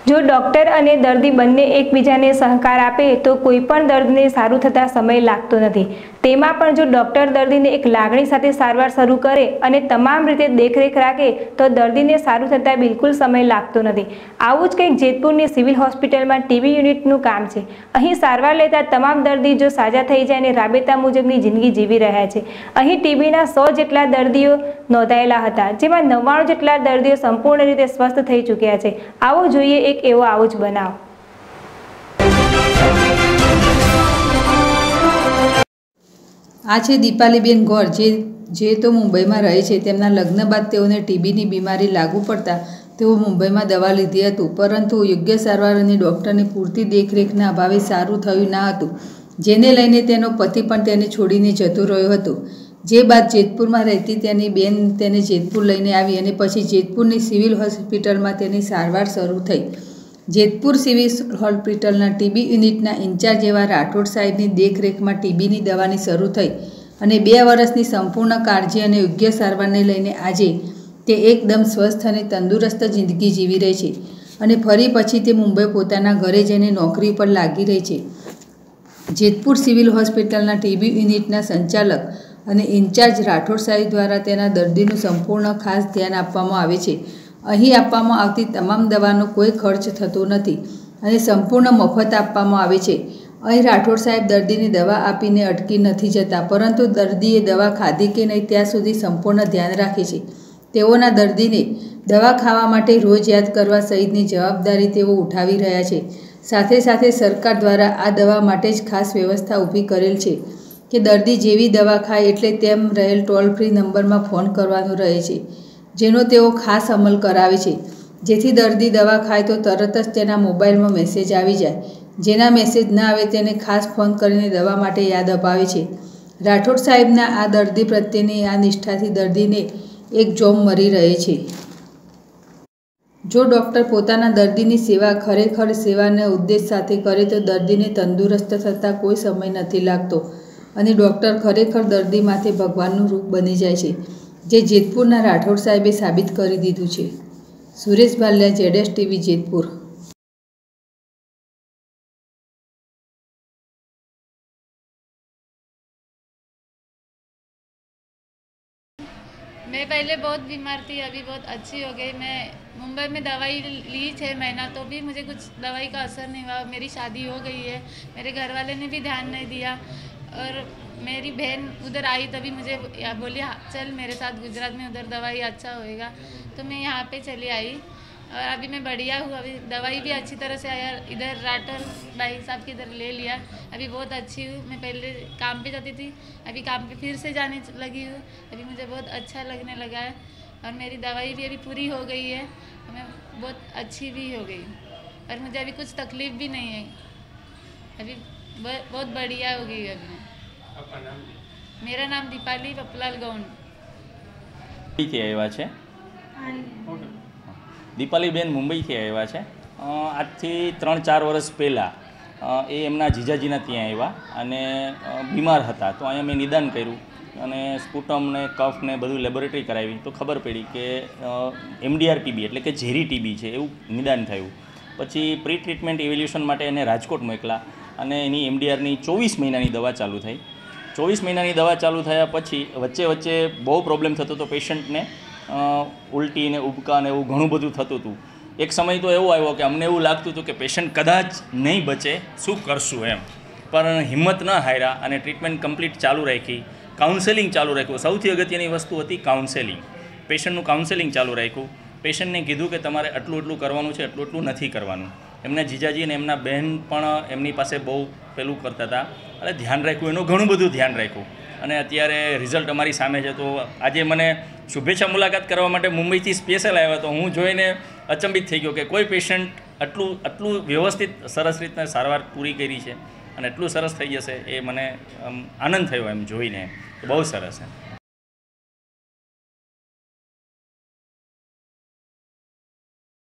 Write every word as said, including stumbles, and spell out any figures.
જો ડૉક્ટર અને દર્દી બંને એકબીજાને સહકાર આપે તો કોઈ પણ દર્દને સારું થતાં સમય લાગતો નથી। તેમાં પણ જો ડૉક્ટર દર્દીને એક લાગણી સાથે સારવાર શરૂ કરે અને તમામ રીતે દેખરેખ રાખે તો દર્દીને સારું થતાં બિલકુલ સમય લાગતો નથી। આવું જ કંઈક જેતપુરની સિવિલ હોસ્પિટલમાં ટીબી યુનિટનું કામ છે। અહીં સારવાર લેતા તમામ દર્દી જો સાજા થઈ જાય અને રાબેતા મુજબની જિંદગી જીવી રહ્યા છે। અહીં ટીબીના સો જેટલા દર્દીઓ નોંધાયેલા હતા, જેમાં નવ્વાણું જેટલા દર્દીઓ સંપૂર્ણ રીતે સ્વસ્થ થઈ ચૂક્યા છે। આવો જોઈએ એક એવો આવો જ બનાવ। આ છે દીપાલીબેન ગોર, જે જે તો મુંબઈમાં રહે છે। તેમના લગ્ન બાદ તેઓને ટીબીની બીમારી લાગુ પડતા તેઓ મુંબઈમાં દવા લીધી હતું, પરંતુ યોગ્ય સારવાર અને ડૉક્ટરની પૂરતી દેખરેખના અભાવે સારું થયું ન હતું, જેને લઈને તેનો પતિ પણ તેને છોડીને જતો રહ્યો હતો। જે બાદ જેતપુરમાં રહેતી તેની બેન તેને જેતપુર લઈને આવી અને પછી જેતપુરની સિવિલ હોસ્પિટલમાં તેની સારવાર શરૂ થઈ। જેતપુર સિવિલ હોસ્પિટલના ટીબી યુનિટના ઇન્ચાર્જ એવા રાઠોડ સાહેબની દેખરેખમાં ટીબીની દવાની શરૂ થઈ અને બે વર્ષની સંપૂર્ણ કાળજી અને યોગ્ય સારવારને લઈને આજે તે એકદમ સ્વસ્થ અને તંદુરસ્ત જિંદગી જીવી રહી છે અને ફરી પછી તે મુંબઈ પોતાના ઘરે જઈને નોકરી પર લાગી રહી છે। જેતપુર સિવિલ હોસ્પિટલના ટીબી યુનિટના સંચાલક અને ઇન્ચાર્જ રાઠોડ સાહેબ દ્વારા તેના દર્દીનું સંપૂર્ણ ખાસ ધ્યાન આપવામાં આવે છે। અહીં આપવામાં આવતી તમામ દવાનો કોઈ ખર્ચ થતો નથી અને સંપૂર્ણ મફત આપવામાં આવે છે। અહીં રાઠોડ સાહેબ દર્દીને દવા આપીને અટકી નથી જતા, પરંતુ દર્દીએ દવા ખાધી કે નહીં ત્યાં સુધી સંપૂર્ણ ધ્યાન રાખે છે। તેઓના દર્દીને દવા ખાવા માટે રોજ યાદ કરવા સહિતની જવાબદારી તેઓ ઉઠાવી રહ્યા છે। સાથે સાથે સરકાર દ્વારા આ દવા માટે જ ખાસ વ્યવસ્થા ઊભી કરેલ છે કે દર્દી જેવી દવા ખાય એટલે તેમ રહેલ ટોલ ફ્રી નંબરમાં ફોન કરવાનો રહે છે, જેનો તેઓ ખાસ અમલ કરાવે છે, જેથી દર્દી દવા ખાય તો તરત જ તેના મોબાઈલમાં મેસેજ આવી જાય। જેના મેસેજ ના આવે તેને ખાસ ફોન કરીને દવા માટે યાદ અપાવે છે। રાઠોડ સાહેબના આ દર્દી પ્રત્યેની આ નિષ્ઠાથી દર્દીને એક જોમ મળી રહે છે। જો ડૉક્ટર પોતાના દર્દીની સેવા ખરેખર સેવાના ઉદ્દેશ સાથે કરે તો દર્દીને તંદુરસ્ત થતાં કોઈ સમય નથી લાગતો અને ડૉક્ટર ખરેખર દર્દી માથે ભગવાનનું રૂપ બની જાય છે, જે જેતપુરના રાઠોડ સાહેબે સાબિત કરી દીધું છે। સુરેશ ભાલિયા, જેડેશ ટીવી, જેતપુર। मैं पहले बहुत बीमार थी, अभी बहुत अच्छी हो गई। मैं मुंबई में दवाई ली छः महीना तो भी मुझे कुछ दवाई का असर नहीं हुआ। मेरी शादी हो गई है, मेरे घर वाले ने भी ध्यान नहीं दिया और मेरी बहन उधर आई तभी मुझे बोली चल मेरे साथ गुजरात में, उधर दवाई अच्छा होएगा, तो मैं यहाँ पे चली आई और अभी मैं बढ़िया हूँ। अभी दवाई भी अच्छी तरह से आया, इधर राठौर भाई साहब के इधर ले लिया, अभी बहुत अच्छी हूँ। मैं पहले काम पे जाती थी, अभी काम पे फिर से जाने लगी हूँ, अभी मुझे बहुत अच्छा लगने लगा है और मेरी दवाई भी अभी पूरी हो गई है, मैं बहुत अच्छी भी हो गई और मुझे अभी कुछ तकलीफ भी नहीं है, अभी बहुत बढ़िया हो गई अभी मैं। आपका नाम? मेरा नाम दीपाली पपलाल गौंड। मुंबईથી આવ્યા છે દીપાલીબેન, મુંબઈથી આવ્યા છે। આજથી ત્રણ ચાર વર્ષ પહેલાં એ એમના જીજાજીના ત્યાં આવ્યા અને બીમાર હતા, તો અહીંયા મેં નિદાન કર્યું અને સ્પુટમ ને કફ ને બધું લેબોરેટરી કરાવી તો ખબર પડી કે એમડીઆર ટીબી એટલે કે ઝેરી ટીબી છે એવું નિદાન થયું। પછી પ્રી ટ્રીટમેન્ટ ઇવેલ્યુશન માટે એને રાજકોટ મોકલા અને એની એમડીઆરની ચોવીસ મહિનાની દવા ચાલુ થઈ। ચોવીસ મહિનાની દવા ચાલુ થયા પછી વચ્ચે વચ્ચે બહુ પ્રોબ્લેમ થતો હતો પેશન્ટને, ઉલટી ને ઉબકા ને એવું ઘણું બધું થતું હતું। એક સમય તો એવો આવ્યો કે અમને એવું લાગતું હતું કે પેશન્ટ કદાચ નહીં બચે, શું કરશું એમ, પણ હિંમત ન હાર્યા અને ટ્રીટમેન્ટ કમ્પ્લીટ ચાલુ રાખી, કાઉન્સેલિંગ ચાલુ રાખ્યું। સૌથી અગત્યની વસ્તુ હતી કાઉન્સેલિંગ, પેશન્ટનું કાઉન્સેલિંગ ચાલુ રાખ્યું। પેશન્ટને કીધું કે તમારે આટલું એટલું કરવાનું છે, એટલું એટલું નથી કરવાનું। એમના જીજાજી અને એમના બહેન પણ એમની પાસે બહુ પેલું કરતા હતા એટલે ધ્યાન રાખ્યું, એનું ઘણું બધું ધ્યાન રાખ્યું અને અત્યારે રિઝલ્ટ અમારી સામે છે। તો આજે મને શુભેચ્છા મુલાકાત કરવા માટે મુંબઈથી સ્પેશિયલ આવ્યા, તો હું જોઈને અચંબિત થઈ ગયો કે કોઈ પેશન્ટ આટલું આટલું વ્યવસ્થિત સરસ રીતના સારવાર પૂરી કરી છે અને એટલું સરસ થઈ જશે એ મને આનંદ થયો એમ જોઈને, બહુ સરસ છે।